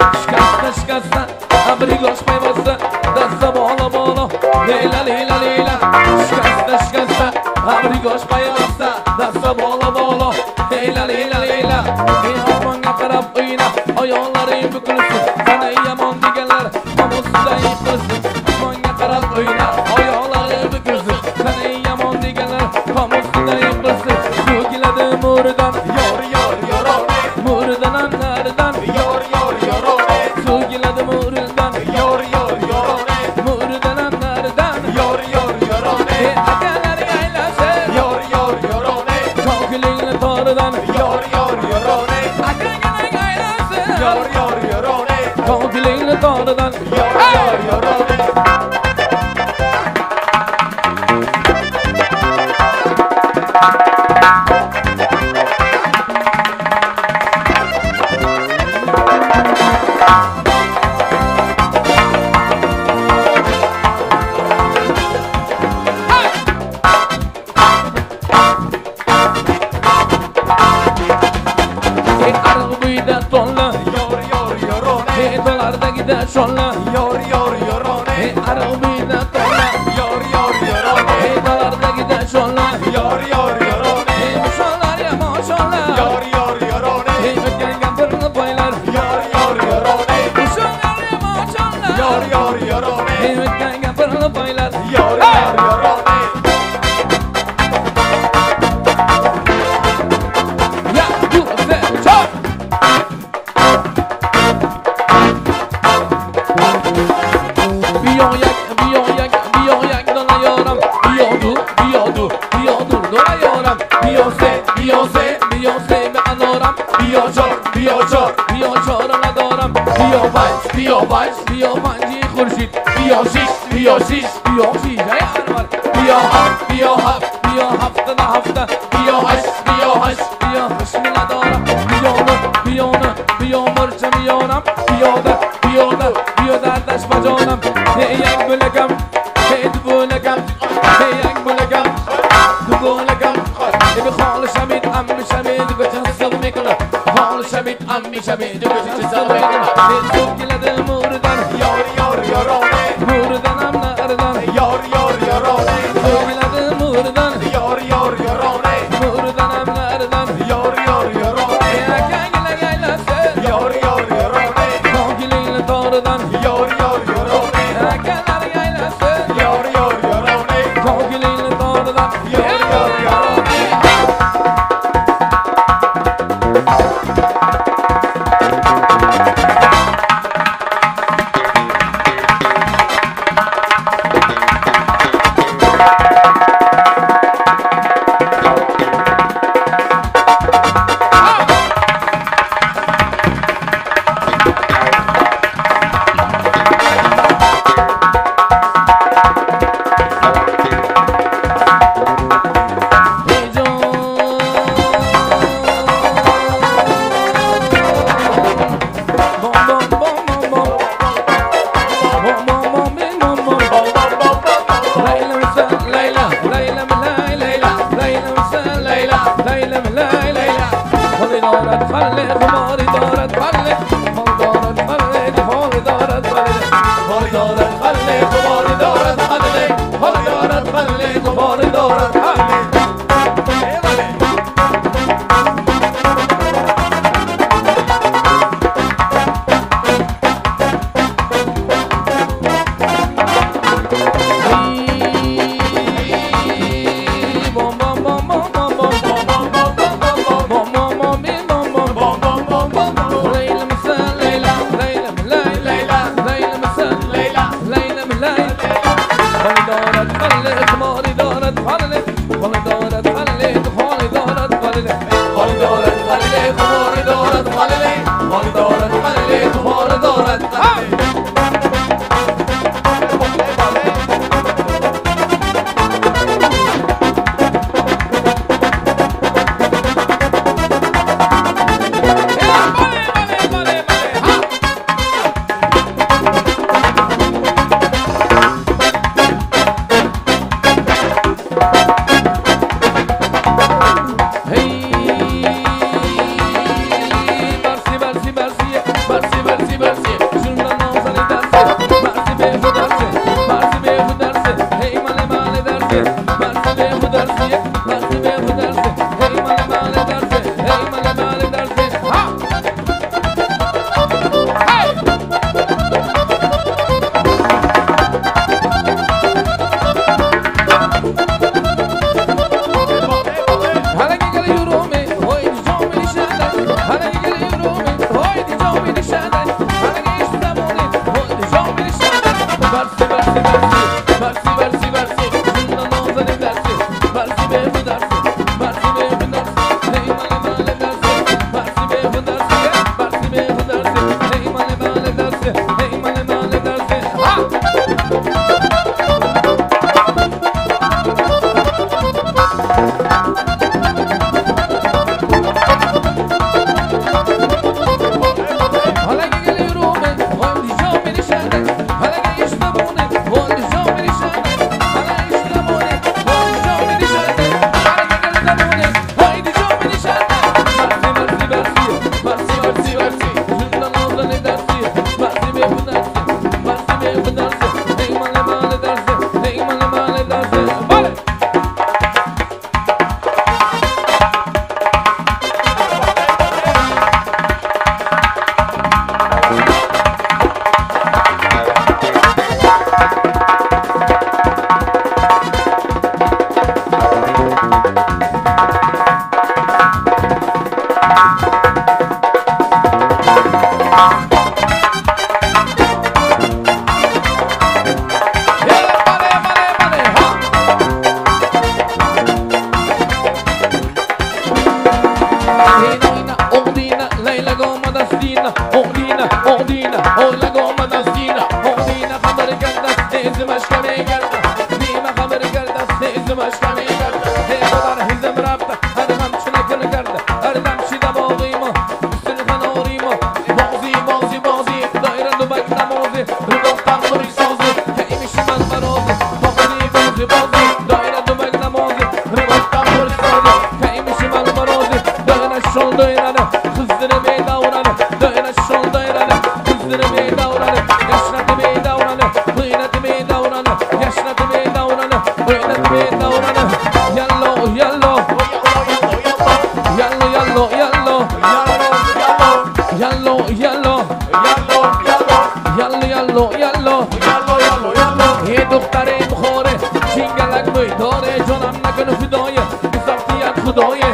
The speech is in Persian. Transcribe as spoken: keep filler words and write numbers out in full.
Şikasta şikasta abrigoş payvasta dasta bola bola Leyla leyla leyla Şikasta şikasta abrigoş payvasta dasta bola bola Leyla leyla leyla Ey osmonga qarab o'yna Ayonlaring bukilsin Sana yomon deganlar Namusida yiqilsin Osmonga qarab o'yna Ayonlaring bukilsin Sana yomon deganlar Namusida yiqilsin So'kiladi mo'ridan Yor yor yorone Mo'ridan anlaridan Yor yor yorone So'kiladi mo'ridan Yor yor yorone Mo'ridan anlaridan Yor yor yorone Akalaring aylasin Yor yor yorone So'kilingni toridan Yor yor yorone Akalaring aylasin Yor yor yorone So'kilingni toridan Yor yor yorone Sholla yor yor yorone Hey arabida tolla yor yor yorone Hey dalardagi da sholla yor yor yorone Hey mushollar ya mashallah yor yor yorone Hey o'tgan gapirni poylar yor yor yorone Mushollar ya mashallah yor yor yorone Hey o'tgan gapirni poylar yor yor yorone Ya you say chop Beyoncé, Beyoncé me adoram Bio chor, bio chor, bio chor adoram Bio vibes, bio vibes, bio vanji khurshid Bio shish, bio shish, bio shish ay armar Bio haf, bio haf, bio hafta da hafta Bio hash, bio hash, bio hash me adoram Bio nur, bio nur, bio murcha bioram Bio da, bio da, bio da dash bajonam Hey yak bulagam, hey du bulagam Hey yak bulagam, du bulagam Ebe khol shamid ammi shamid gojasal mekla khol shamid ammi shamid gojasal mekla So'kiladi mo'ridan yor yor yorone mo'ridan amlardan yor yor yorone So'kiladi mo'ridan yor yor yorone mo'ridan amlardan yor yor yorone Akanglar aylasin yor yor yorone So'kilingni toridan yor yor yorone Akanglar aylasin yor yor yorone So'kilingni toridan yor yor yorone سینه اولگ آمد از سینه آمینه خبر کرد از تیزمش کمی کرد نیمه خبر کرد از تیزمش کمی کرد هیگو در حزم رفت هر غم چنکن کرد هر دم شیده باقی ما سن خناری ما بازی بازی بازی دایره دوبک نمازی رو گفتم خوری سازی که ایمیشی من برازی بازی بازی بازی دایره دوبک نمازی رو گفتم خوری سازی که ایمیشی من برازی دایره شل دایره kızları bir davranı Dayana şol dayranı kızları bir davranı Yaşladı bir davranı Hıynatı bir davranı Yaşladı bir davranı Hıynatı bir davranı Yallo yallo Yallo yallo yallo Yallo yallo Yallo yallo yallo Ye دختر بخوره چینگلک میداره جانم نکنه فدایه بزرگیت خدایه